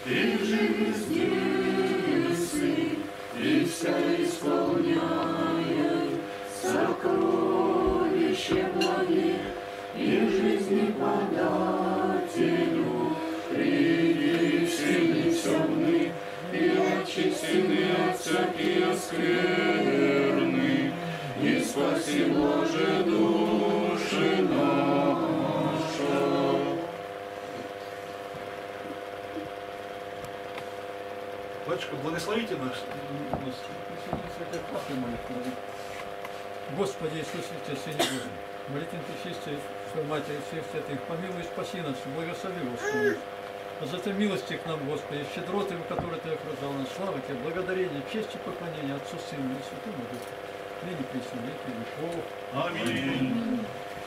и жизни несы, и вся исполняет сокровище благих, и жизни подателю, приди все темны, и очистены от всякие скверны, и спаси, Боже, души наша. Батюшка, благословите нас. Господи Иисусе, Сыне Божий, молитвен пречистей, что Матери всех святых, помилуй, спаси нас, благослови, Господи. А затем милости к нам, Господи, щедротами, которые Ты окружал нас, слава Тебе, благодарение, честь и поклонение Отцу, Сыну и Святому Духу, ныне при веки веков. Аминь.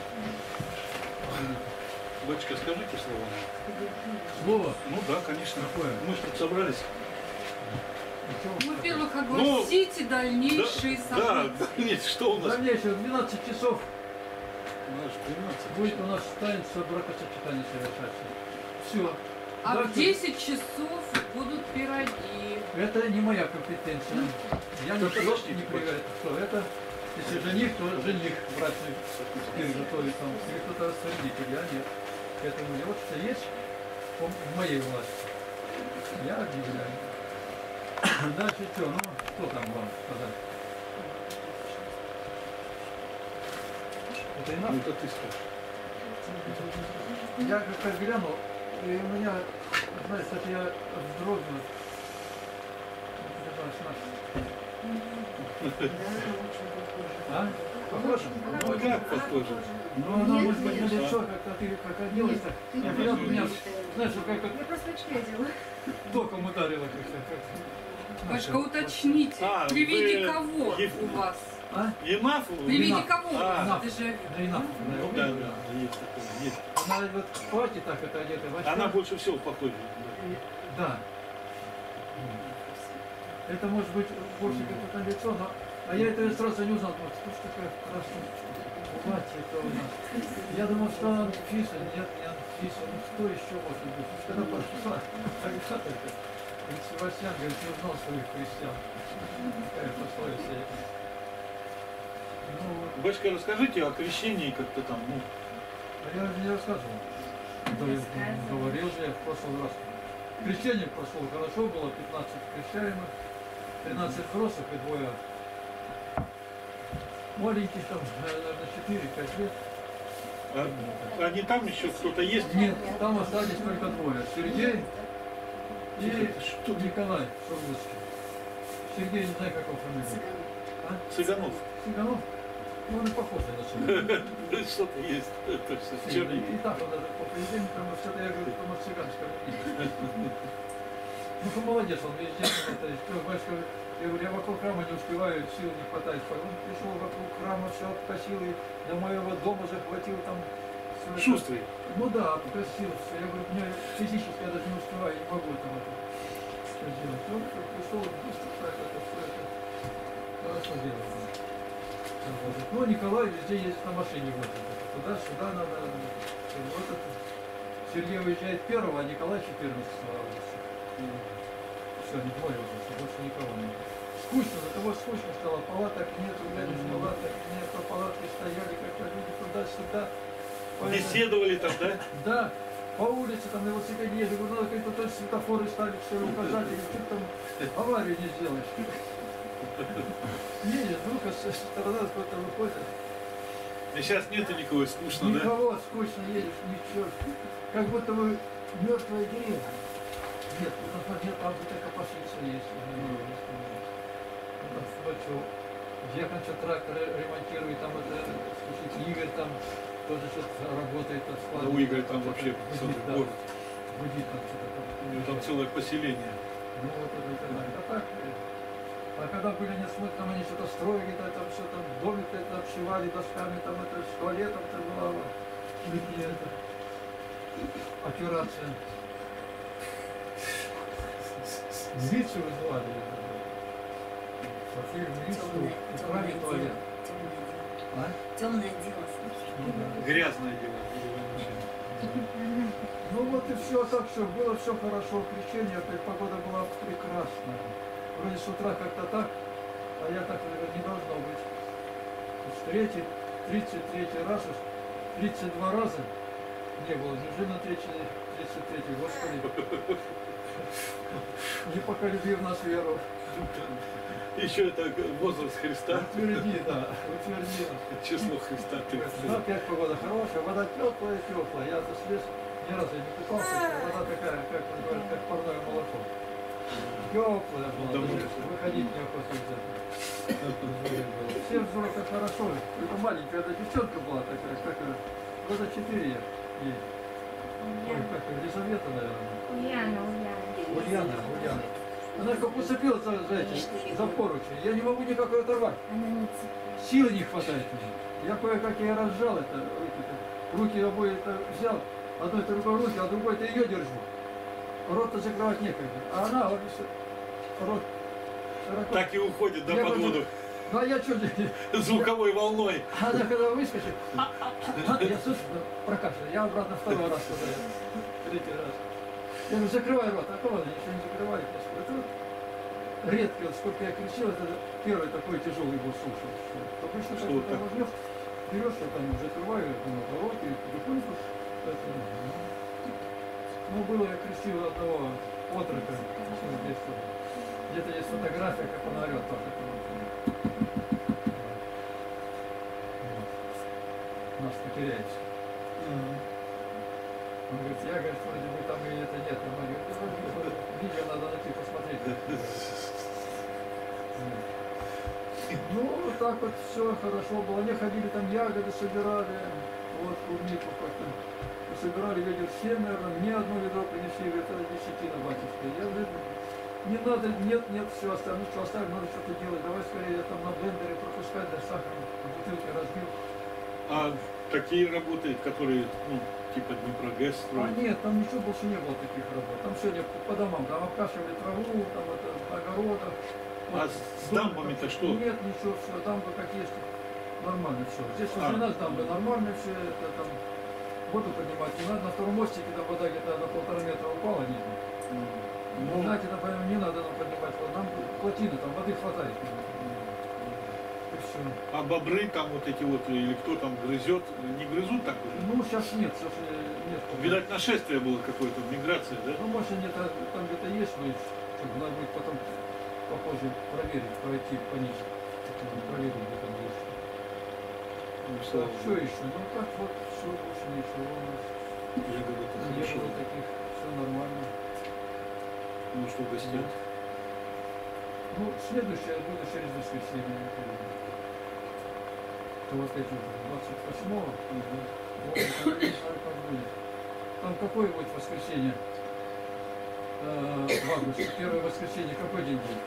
Батюшка, скажите слово. Слово? Ну да, конечно. Какое? Мы же тут собрались. Во-первых, огласите дальнейшие события. Да, нет, что у нас? Дальнейшее, в 12 часов У нас 12. будет у нас таинство бракосочетания совершаться. Все. А Дальше. в 10 часов будут пироги. Это не моя компетенция. Я не проверяю, что это. Если жених, то жених брачный пир готовит там, или кто-то рассордитель, я нет. Поэтому вот что есть в моей власти. Я объявляю. Дальше что? Ну, что там вам сказать? Это и надо? Это ты скажешь. Я как глянул, и у меня, знаешь, это я вздрогнул. А? Похоже? Ну как похоже? Ну, она может быть на лицо, как ты как оделась-то. Я глянул, у меня, знаешь, как Я просто очки одела. током ударила как-то. Башка, уточните, при виде кого у вас? А? Енафу? При виде кого у А, вас дежавю? Да и нахуй. Ну да, да, есть такое, есть. Она вот в платье так это одета, в очках. Она больше всего похожа. Да. Это может быть больше как-то на лицо, но... А я это сразу не узнал, вот, что ж такое красное платье-то у нас. Я думал, что она Анфиса, нет, не Анфиса, ну что еще может быть? Когда пошла, тогда только. Говорит, Себастьян, говорит, не узнал своих христиан. Такая пословица. Ну, Батюшка, расскажите о крещении как-то там, ну. а я же не рассказывал. Да, я говорил же я в прошлый раз. Крещение прошло хорошо, было 15 крещаемых, 13 взрослых и двое маленьких, там, наверное, 4-5 лет. А не там еще кто-то есть? Нет, там остались только двое. Сергей и Что ты? Николай Шургутский. Сергей, не знаю, как его фамилия. А? Цыганов. Цыганов? Ну, он и похож на себя. Что-то есть. Это все И черненькое. так он даже по поведению, потому что это, я говорю, потому что цыганское. Ну, что молодец, он везде, это, я говорю, я вокруг храма не успеваю, сил не хватает. Он пришел вокруг храма, все обкосил, и до моего дома захватил там. Шустрый. Ну да, обкосил все. Я говорю, мне физически я даже не успеваю, я не могу там это все делать. Он пришел, быстро так, это все это хорошо делать. Ну, Николай везде ездит на машине, вот туда-сюда надо. Вот это. Сергей уезжает 1-го, а Николай 14 августа. Все, не двое уже, больше никого нет. Скучно, до того скучно стало, палаток нет, рядом палаток нет, по палатке стояли, как-то люди туда-сюда. Беседовали там, да? Да, по улице там на велосипеде ездили, говорю, надо какие-то тоже светофоры ставить, что ли, указатели, что там аварию не сделаешь. Едет, вдруг со стороны кто-то выходит. И сейчас нету никого, скучно, да? Никого, скучно едешь, ничего. Как будто бы мертвая деревня. Нет, там где-то копошиться есть. Ехать трактор ремонтирует, там это, слушайте, Игорь там тоже что-то работает. У Игоря там вообще целый город. Гудит там что-то. У него там целое поселение. Ну вот это и так далее. А так, а когда были несмотря, там они что-то строили, там что-то домик это обшивали досками, там это с туалетом-то была операция. Милицию вызывали. Пошли в милицию, украли туалет. А? Темное дело. Грязное дело. Ну, вот и все так, все было все хорошо, крещение, погода была прекрасная. Вроде с утра как-то так, а я так, наверное, не должно быть. 33 раз, 32 раза не было, неужели на 33, Господи. Непоколебив нас веру. Еще это возраст Христа. Утверди, да, утверди. Число Христа. Ну, опять погода хорошая, вода теплая. Я-то слез, ни разу не купался, вода такая, как говорят, как парное молоко. Теплая была, выходить неохота из этого. Всем взорок как хорошо. Это маленькая эта девчонка была такая, как года 4 ей. Ой, как Елизавета, наверное. Ульяна. Она как уцепилась за поручень. Я не могу никак ее оторвать. Силы не хватает мне. Я кое-как я разжал это, руки обои это взял, одной это рукой руки, а другой это ее держу. Рот-то закрывать некогда. А она вот рот широко. Так и уходит до под воду. Ну а я что звуковой волной. Она когда выскочит, я слышу, прокашлял. Я обратно второй раз туда, третий раз. Я говорю, закрывай рот, а кого она ничего не закрывает. Это вот редко, вот сколько я кричал, это первый такой тяжелый был слушал. Обычно как-то возьмешь, берешь, я там закрываю, рот и потихоньку. Ну, было, я крестил одного отрока в детстве. Где-то есть фотография, как он орет тоже. Нас потеряется. Он говорит, я, говорит, вроде бы там и это нет. Он говорит, видео надо найти, посмотреть. Ну, вот так вот все хорошо было. Они ходили там ягоды собирали, вот клубнику как-то. Собирали ведер 7, наверное, мне одно ведро принесли, говорит, это десятина, батюшка. Я говорю, не надо, нет, все оставим, ну что оставим, надо что-то делать. Давай скорее там на блендере пропускать, до сахара, в бутылке разбил. А такие работают, которые, ну, типа Днепрогэс строят? А нет, там ничего больше не было таких работ. Там сегодня по домам, там обкашивали траву, там это, на огородах. А вот, с дамбами-то что? Нет, ничего, все, дамбы как есть, нормально все. Здесь возле нас дамбы нормально все, это там воду поднимать не надо. На втором мостике там вода где-то на 1,5 метра упала, нет. Ну, знаете, например, не надо нам поднимать воду, нам плотина, там воды хватает. И все. А бобры там вот эти вот, или кто там грызет, не грызут так уже? Ну, сейчас нет, нет. Видать, нашествие было какое-то, миграция, да? Ну, может, где-то там где-то есть, но надо будет потом попозже проверить, пройти пониже. Проверить, где там есть. Ну, Так, что еще? Ну, так вот, все, больше ничего у нас. Я говорю, это Не хорошо. было таких, все нормально. Ну, что гостят? Ну, следующее будет через воскресенье. То вот эти 28-го. Вот, не знаю, как будет. Там какое будет воскресенье? В августе. Первое воскресенье какой день будет?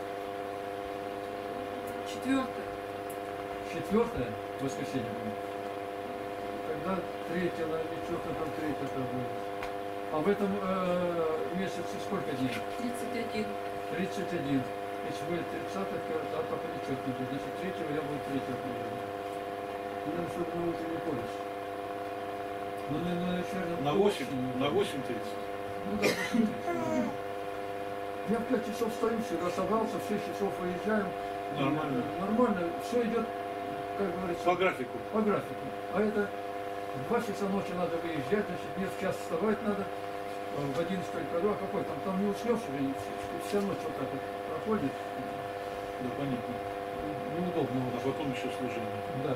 4-е. 4-е воскресенье будет. Тогда 3-е, наверное, что-то там 3-е будет. А в этом месяце сколько дней? 31. 31. Если будет 30-е, то пока ничего не будет. Значит, 3-го я буду 3-го. Ну, чтобы на утро не ходишь. Ну, на вечернем. На 8? На 8:30? Ну да, 8:30. Я в 5 часов встаю, всегда собрался, в 6 часов выезжаем. Нормально. Нормально. Все идет, как говорится, По графику. по графику. А это в 2 часа ночи надо выезжать, значит, мне в час вставать надо, в 11 приду, а какой там не уснешь, и вся ночь вот так вот проходит. Да, понятно. Неудобно. А потом еще служение. Да.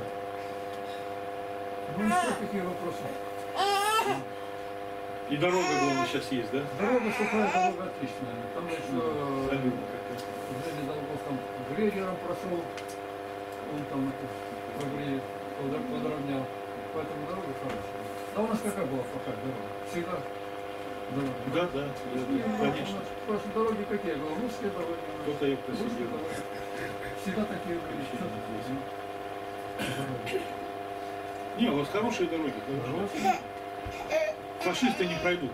Ну и что, какие вопросы? И дорога, главное, сейчас есть, да? Дорога сухая, дорога отличная. Там еще Солидно какая. Женя Долгов там грейдером прошел, он там это подровнял. Поэтому дорога хорошая. Да у нас какая была пока дорога? Всегда дорога. Да, конечно. Просто дороги какие? Я говорю, русские дороги. Кто-то ее Русские посидел. дороги. Всегда такие были. Не, у вас хорошие дороги. Хорошие. Фашисты не пройдут.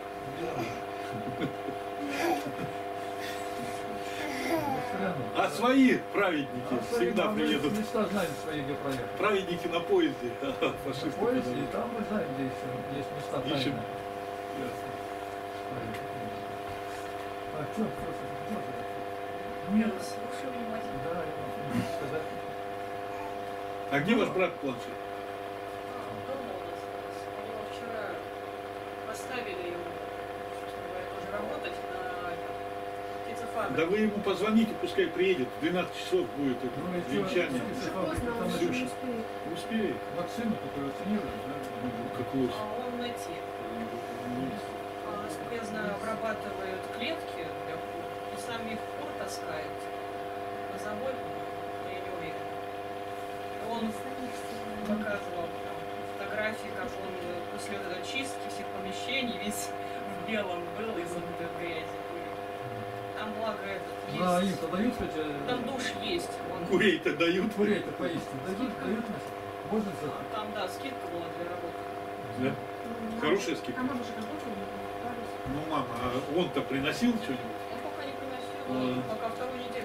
А свои праведники всегда приедут. Места знаем свои, где проехать. Праведники на поезде, а На фашисты поезде, подают. и там мы знаем, где еще есть места Ищем. тайные. Ясно. что слушай? Нет, слушай внимательно. Да, я могу сказать. А где ваш брат планшет? Дома у нас. Его вчера поставили ему, собственно говоря, тоже работать на птицефабрике. Да вы ему позвоните, пускай приедет. В 12 часов будет это Ну и венчание. Ксюша. Успеет. Вакцину, которую вакцинируют, да? Как лось. А он найти. Насколько я знаю, обрабатывают клетки для кур и сами их кур таскают на завод, я не уверена. Он показывал там фотографии, как он после вот этой чистки всех помещений весь в белом был из-за вот этой грязи. Там, благо, этот Да, есть. им-то дают хоть... Там душ есть. Он... Курей-то дают. Курей-то поесть. Дают, нас. Можно взять? Там, да, скидка была для работы. Да? Хорошая скидка. А мама же работала, Ну, мама, а он-то приносил что-нибудь? Он пока не приносил, он пока вторую неделю.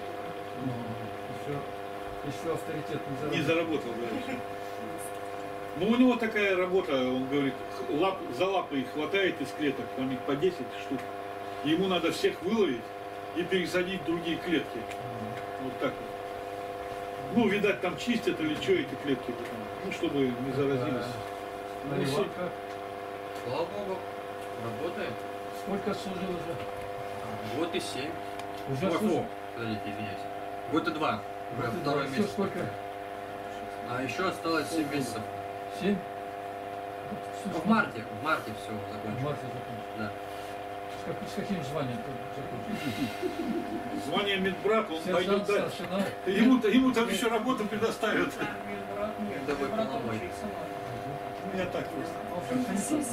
Еще авторитет Не заработал, да, еще. Ну, у него такая работа, он говорит, за лапы их хватает из клеток, там их по 10 штук. И ему надо всех выловить и пересадить в другие клетки. Вот так вот. Ну, видать, там чистят или что эти клетки, ну, чтобы не заразились. Ну, все. Наливалка. Слава Богу, работает. Сколько служил уже? Год и 7. Уже служил? Подождите, извиняюсь. Год и 2. Уже второй Еще месяц. сколько? А еще осталось 7 месяцев. 7? В марте все В закончилось. марте закончил. Да. С каким званием закончил? Звание медбрат, он пойдет Сержант, дальше. старшина. Ему там еще работу предоставят. Да вы поломой. Я так просто.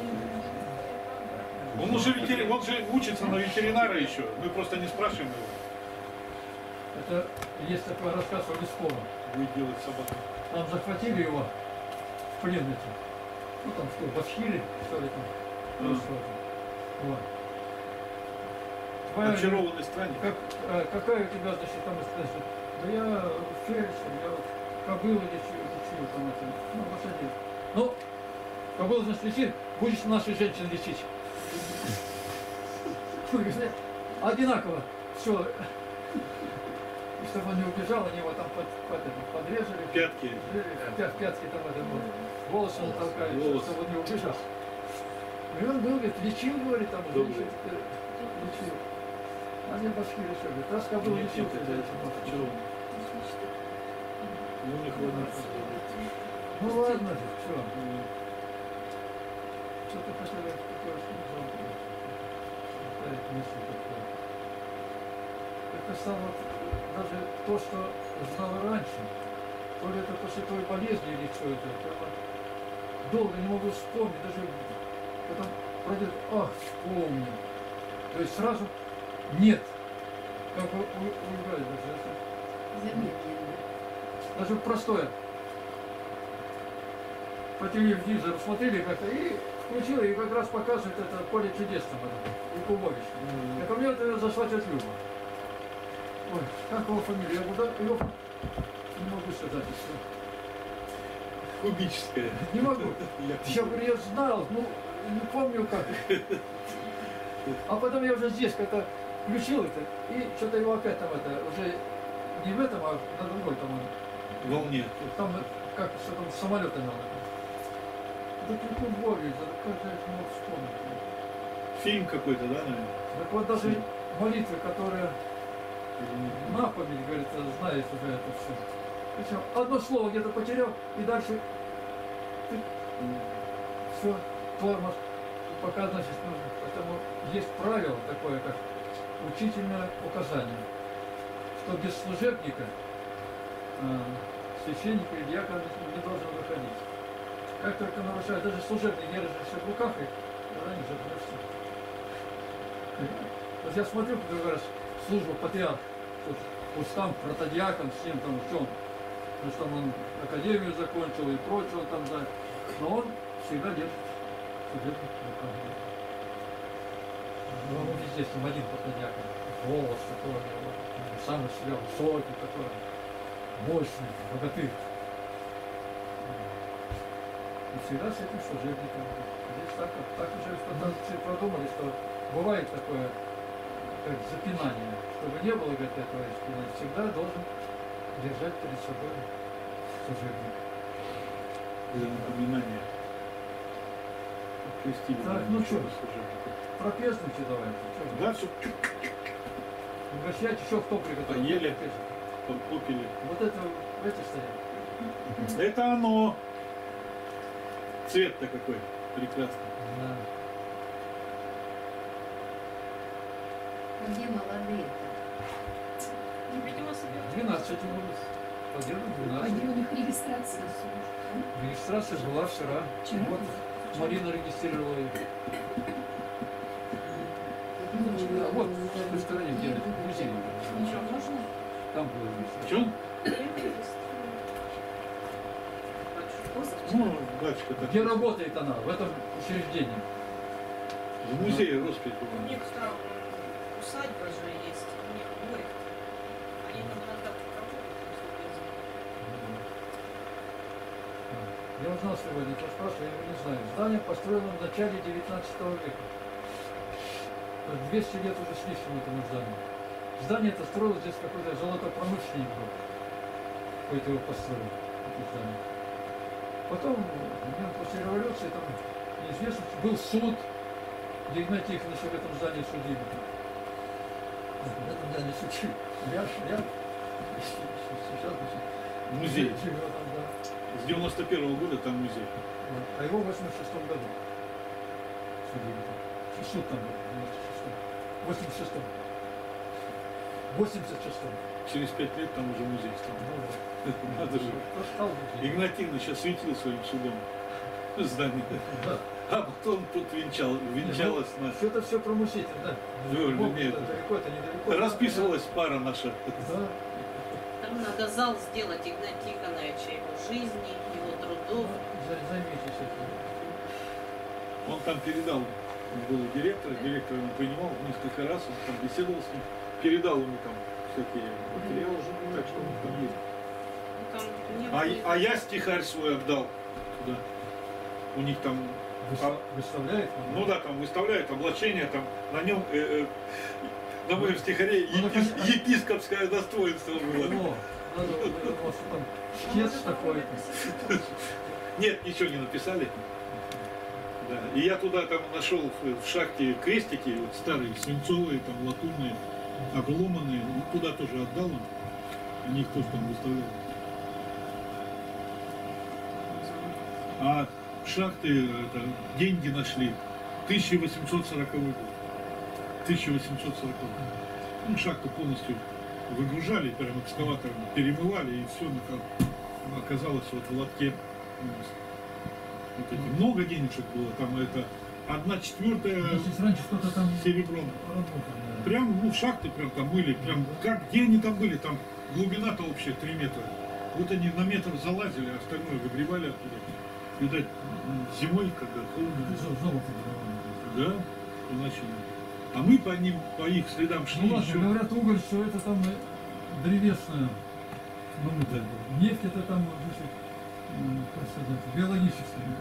Он уже он же учится на ветеринара еще. Мы просто не спрашиваем его. Это есть такой рассказ о Лесковом. Будет делать собаку. Там захватили его в плен эти. Ну там что, Башкиры, что ли там. Ну, что там. Вот. Твоя, Очарованный странник. какая у тебя, значит, там история? Да я фельдшер, я вот кобылу лечу там это. Ну, лошадей. Ну, кобылу, значит, лечить, будешь нашей женщин лечить. Одинаково. Все. И чтобы он не убежал, они его там подрезали. Пятки. Пятки там это было. Волосы он толкает, чтобы он не убежал. И он был, говорит, лечил, говорит, там, женщин лечил. А мне башки решили, говорит, раз кобыл лечил, ну ладно же, все. Что-то хотели такое ставить мысль такое. Это стало даже то, что знал раньше. То ли это после той болезни или что это. Прямо долго не могу вспомнить, даже потом пройдет, ах, вспомнил. То есть сразу нет. Как у Галя даже. Даже простое. По телевизору смотрели как-то и включила, и как раз показывает это поле чудес там, Якубович. Так у меня это зашла тетя Люба. Ой, как его фамилия? Я куда? Его не могу сказать. Кубическая. Не могу. Я говорю, я знал, ну не помню как. А потом я уже здесь как-то включил это, и что-то его опять там это, уже не в этом, а на другой там Волне. там как что там самолетами надо. Да ты Богу, как же я не мог вспомнить. Фильм какой-то, да, наверное? Так вот даже молитвы, которые на память, говорит, знает уже это все. Причем одно слово где-то потерял, и дальше все, тормоз, пока, значит, нужно. Поэтому есть правило такое, как учительное указание, что без служебника священник или диакон не должен выходить. Как только нарушает, даже служебник держишься в руках, и раньше просто. Вот я смотрю, как раз службу патриарх, устам, протодиакон, с ним там в чем. Потому что он академию закончил и прочее, он там, да. Но он всегда держит служебник в руках. Ну, он везде с ним один протодиакон. Голос такой, самый себя высокий такой, мощный, богатырь. И всегда с этим служебником. Здесь так уже продумали, что бывает такое как запинание. Чтобы не было, говорит, этого спины, всегда должен держать перед собой служебник. Для напоминания. Крестили. Так, ну что, пропеснуйте давайте. Да, все. Угощайте, еще кто приготовил? Поели, попили. Вот это, эти стоят. Это оно. Цвет-то какой прекрасный. Да. Где молодые-то? Видимо, собирают. 12 улиц. Поделаем 12. Пойди у них регистрация. Регистрация была вчера. Вчера? Вот Марина регистрировала их. Да, вот в той стороне, где музей. Ничего, можно? Там было регистрация. Че? Ну, батюшка так. Где работает она? В этом учреждении. В музее роспись У была. них там усадьба же есть, у них море. Они там иногда работают. Я узнал сегодня, кто спрашивал, я его не знаю. Здание построено в начале 19 века. То есть 200 лет уже с лишним этому зданию. Здание это строилось здесь какой-то золотопромышленник был. Какой-то его построил. Это здание. Потом, после революции, там неизвестно, был суд, где Игнатий Тихонович в этом здании судили. В этом здании судили. Я сейчас Музей. живет там, да. С 91-го года там музей. Вот. А его в 86 году судили. И суд там был в 86-м. 86-м. Через 5 лет там уже музей стал. Надо же. Игнатьевна сейчас светил своим судом здание. Да. А потом тут венчалась на... Это все про муситель, да? Нет, нет. Далеко это недалеко. Расписывалась пара наша. Да. Там надо зал сделать Игнатия Тихоновича, его жизни, его трудов. Займитесь этим. Он там передал, он был директор он принимал несколько раз, он там беседовал с ним, передал ему там всякие материалы, так что он там есть. Ну, там не было- А я стихарь свой отдал туда. У них там, Выставляет? ну да, там выставляют облачение, там на нем, на моем стихаре епископское достоинство было. О, надо было, что там шкетч такой-то. Нет, ничего не написали. Да. И я туда там нашел в шахте крестики, вот старые, свинцовые, там латунные, обломанные. Ну, туда тоже отдал он. Они их тоже там выставляли. А шахты, это, деньги нашли. 1840 год. 1840. Ну, шахту полностью выгружали, прям экскаватором перемывали, и все оказалось вот в лотке. Вот эти. Много денежек было, там это 1/4 Здесь раньше кто-то там серебром. работал. Да. Прям, ну, шахты прям там были, прям, как, где они там были, там глубина-то общая 3 метра. Вот они на метр залазили, а остальное выгребали оттуда. Видать, зимой, когда холодно. Золото. Да, иначе нет. А мы по ним, по их следам шли Ну ладно, еще. говорят, уголь, что это там древесная. Ну, Да. нефть это там, значит, как сказать, биологическая.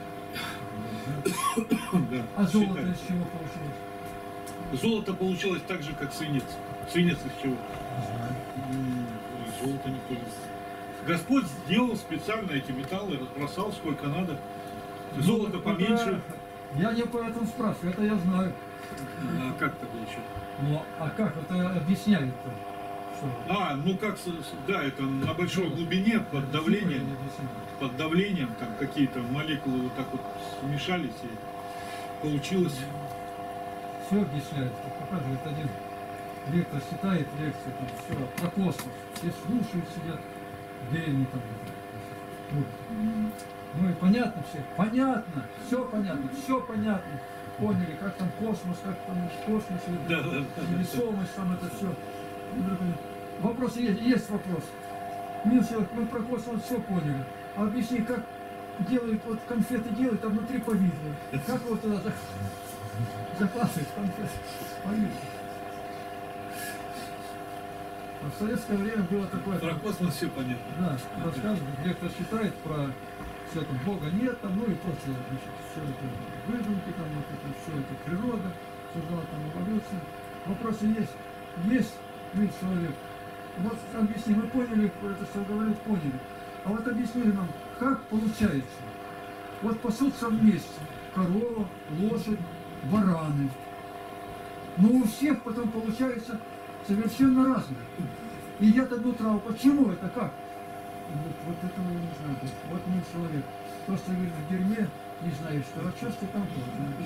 Да, А золото считается. из чего получилось? Золото получилось так же, как свинец. Свинец из чего? Не знаю. Золото никто не знает. Господь сделал специально эти металлы, разбросал сколько надо. Золото поменьше. Я не по этому спрашиваю, это я знаю. А как тогда еще? Ну, а как это объясняют-то? Что? А, ну как, да, это на большой глубине под давлением. Под давлением там какие-то молекулы вот так вот смешались и получилось. Все объясняет. Показывает один лектор, читает лекцию, там все про космос. Все слушают, сидят, где они там. Вот. Ну и понятно все, понятно, все понятно. Поняли, как там космос, как там в космосе, Да, да, невесомость, там это все. Вопрос есть вопрос. Мил человек, мы про космос все поняли. А объясни, как делают, вот конфеты делают, а внутри повидло. Как вот туда закладывают конфеты? Повидло. А в советское время было такое... Про космос все понятно. Да, рассказывают, где-то считает про все это, Бога нет, там, ну и прочее, значит, все это выдумки, там, вот это, все это природа, создала там эволюцию. Вопросы есть. есть вид человек. Вот объясни, мы поняли, это что говорит, поняли. А вот объяснили нам, как получается. Вот пасутся вместе корова, лошадь, бараны. Но у всех потом получается совершенно разное. И едят одну траву. Почему это? Как? Вот этого я не знаю. Вот мы человек. Просто говорит, в дерьме не знаешь, что. А что ты там тоже?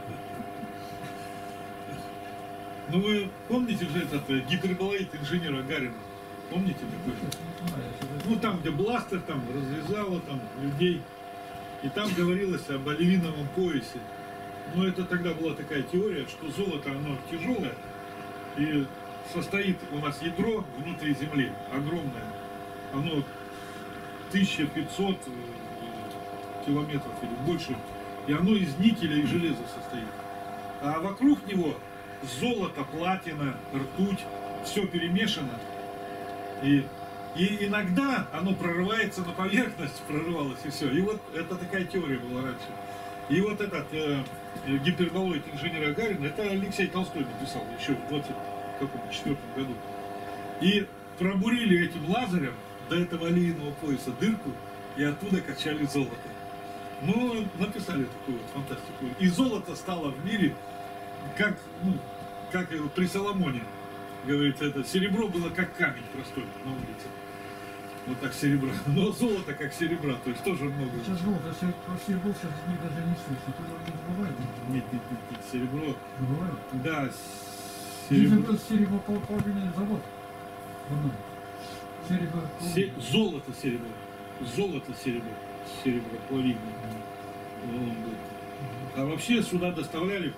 Ну вы помните же этот гиперболоид инженера Гарина? Помните такой? Ну там, где бластер там разрезало там людей. И там говорилось об оливиновом поясе. Но это тогда была такая теория, что золото, оно тяжелое. И состоит у нас ядро внутри Земли огромное. Оно 1500 километров или больше. И оно из никеля и железа состоит. А вокруг него золото, платина, ртуть, все перемешано. И иногда оно прорывается на поверхность, прорывалось и все. И вот это такая теория была раньше. И вот этот гиперболоид инженера Гарина, это Алексей Толстой написал еще в 24 году. И пробурили этим лазером до этого оливинового пояса дырку, и оттуда качали золото. Ну, написали такую вот фантастику. И золото стало в мире, как при Соломоне. Говорится, это серебро было как камень простой на улице. Вот так серебра. Но золото как серебра, то есть тоже много. Сейчас золото, про серебро сейчас даже не слышно. Туда не бывает? Нет, серебро. Бывает? Да, Серебро. Сереброплавильный завод. Золото серебро. Золото серебро. Сереброплавильный. А вообще сюда доставляли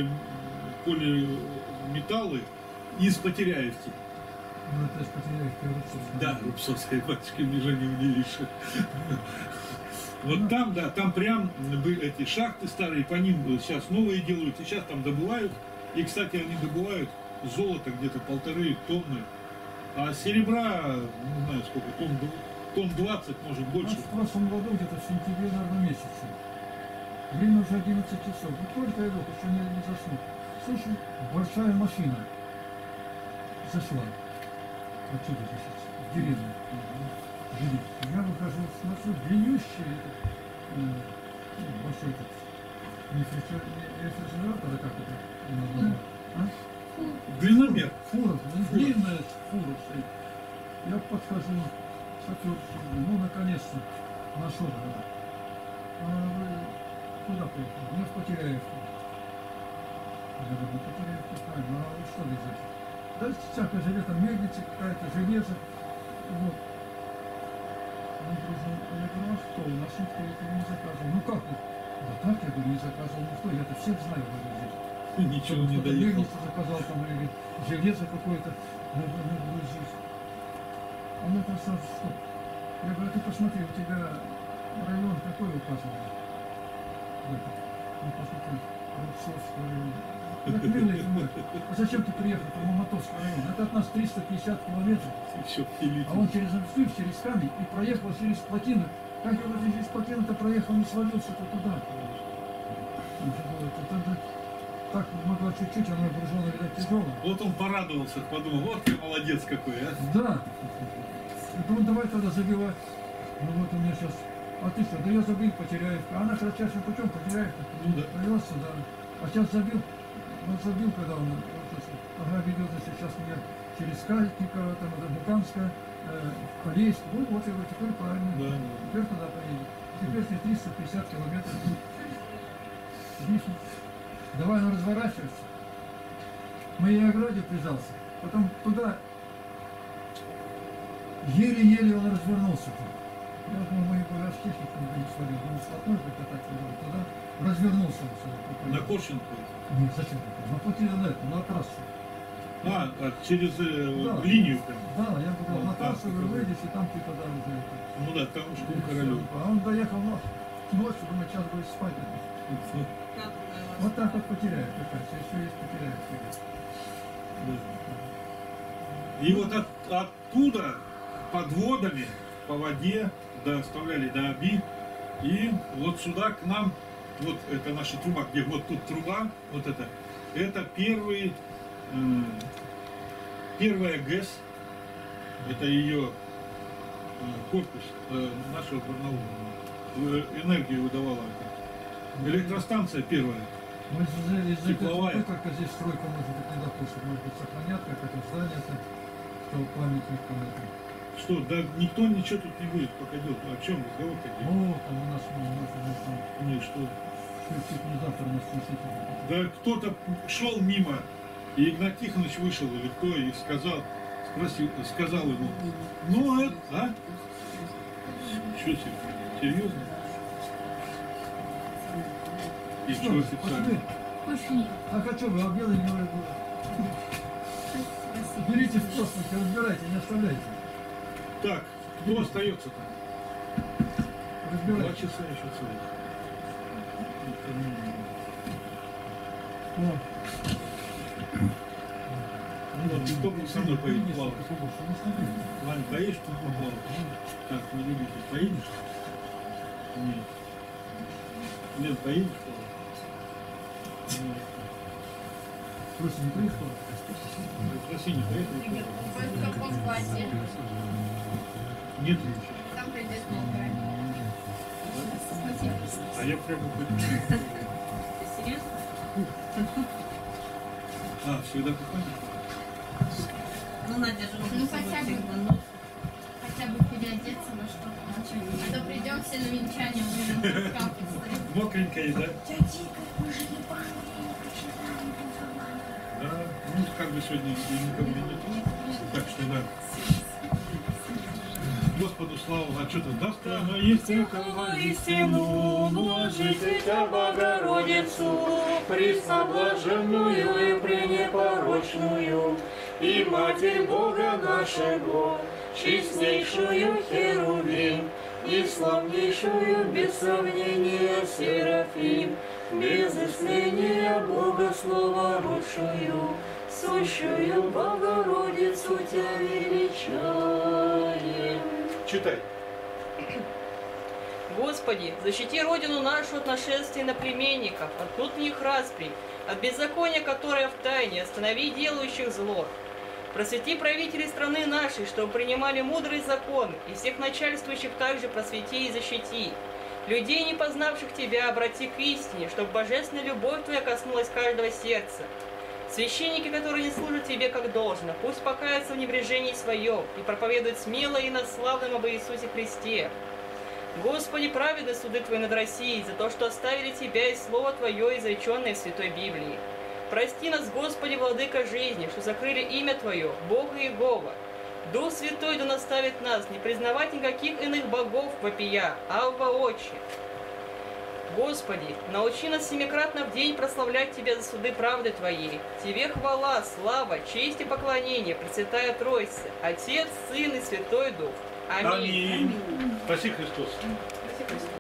полиметаллы из Потеряевки. Ну, это из Потеряевки, Рубцовская. Да, Рубцовская, батюшка, мне же не удивишь. Вот там, да, там прям были эти шахты старые, по ним сейчас новые делают, и сейчас там добывают. И, кстати, они добывают золото где-то 1,5 тонны. А серебра, не знаю сколько, тонн 20, может больше. В прошлом году, где-то в сентябре, наверное, месяце. Время уже 11 часов. Вот только иду, еще не заснул. Слушай, большая машина зашла. Отсюда здесь, в деревню. Я выхожу, смотрю, длиннющий большой этот, не рефрижератор, а как это? А? Длинномер. Фура, длинная фура стоит. Я подхожу, шофер, ну, наконец-то, нашел. А вы куда приехали? Я в Потеряевку. Я говорю, Потеряевку, правильно, а вы что везете? Да, всякое железо, там мельница какая-то, железо. Вот. Я говорю, а что, у нас никто этого не заказывал. Ну как вы? Да так, я говорю, не заказывал никто, я-то всех знаю, говорю, здесь. Ничего не доехал. Мельницу заказал там, или железо какое-то нагрузить. Он это сразу, что? Я говорю, ты посмотри, у тебя район какой указан? Ну, посмотри, Рубцовский район. Я говорю, милый мой, а зачем ты приехал по Маматовский район? Это от нас 350 километров. А он через Амстур, через камень и проехал через плотину. Как я вот через плотину-то проехал, не свалился-то туда. Это так могла чуть-чуть, она гружена, видать, тяжелая. Вот он порадовался, подумал, вот ты молодец какой, а. Да. И думаю, давай тогда забивать. Ну вот у меня сейчас. А ты что? Да я забил Потеряевка. Она кратчайшим путем Потеряевка. Ну да. Привез сюда. А сейчас забил. Он забил, когда он ага, ведет сейчас меня через Кальтникова, там это Буканская, Полейск. Вот его теперь правильно. Да. Теперь туда поедет. Теперь мне 350 километров. Давай он разворачивается. В моей ограде прижался. Потом туда еле-еле он развернулся. Я думал, мои багажтехники не свалил. Он вплотную как-то так туда развернулся. На Корченко? Нет, зачем? На пути на трассу. Через да, линию прям. Да, я говорил, на трассу вы выйдете, и там ты тогда уже. Ну да, там уж Королев. А он доехал ночью, думаю, сейчас будет спать. Вот так вот Потеряев, какая-то, еще есть Потеряев. И вот оттуда подводами по воде доставляли до Оби. И вот сюда к нам, вот это наша труба, где вот тут труба, вот это первый Первая ГЭС, это ее корпус нашего Барнаула, энергию выдавала. Электростанция первая. Мы из-за Тепловая. этого, как здесь стройка может быть не допустим, может быть сохранят, как это здание, что памятник там. Что, да никто ничего тут не будет, пока идет. О чем разговор такой? О, там у нас там. Не, что? Чуть не завтра нас снесите. Да кто-то шел мимо, и Игнат Тихонович вышел, или кто, и сказал ему, ну это, а? Что тебе, серьезно? И что официально? Пошли. А что вы объявили, не говорят, берите в космосе, разбирайте, не оставляйте. Так, кто остается-то? 2 Разбирайте. часа еще целых. О, Ну вот, кто со мной поедет плавать? не смотри. Вань, поедешь тут поплавать? Так, не любите. Поедешь? Нет. Нет, поедешь плавать? Нет. Просто не приехал. Спроси, не поехали? В каком классе? Нет. Там придет новая. А я прямо Ты серьезно? всегда ты ходишь? Ну, Надя же Ну, хотя бы. бы. Хотя бы переодеться во что-то. А то придем все на венчание, будем в шкафе стоять. Мокренькая, да? Да, ну как бы сегодня никого нет. Так что да. Господу славу, а что-то даст она есть этого истину, вложите тебя Богородицу, пресноблаженную и пренепорочную, и Матерь Бога нашего, честнейшую Херувим, и славнейшую без сравнения Серафим, без истления Бога Слова родшую, сущую Богородицу тебя величаем. Читай. Господи, защити Родину нашу от нашествия иноплеменников, от внутренних расприй, от беззакония, которое в тайне, останови делающих зло. Просвети правителей страны нашей, чтобы принимали мудрый закон, и всех начальствующих также просвети и защити. Людей, не познавших Тебя, обрати к истине, чтобы божественная любовь Твоя коснулась каждого сердца. Священники, которые не служат Тебе как должно, пусть покаются в небрежении своем и проповедуют смело и наславным об Иисусе Христе. Господи, праведны суды Твои над Россией за то, что оставили Тебя и Слово Твое, изреченное в Святой Библии. Прости нас, Господи, Владыка жизни, что закрыли имя Твое, Бога Иегова. Дух Святой да наставит нас не признавать никаких иных богов вопия, а воочию. Господи, научи нас семикратно в день прославлять Тебя за суды правды Твоей. Тебе хвала, слава, честь и поклонение, Пресвятая Троица, Отец, Сын и Святой Дух. Аминь. Аминь. Спаси Христос. Спаси Христос.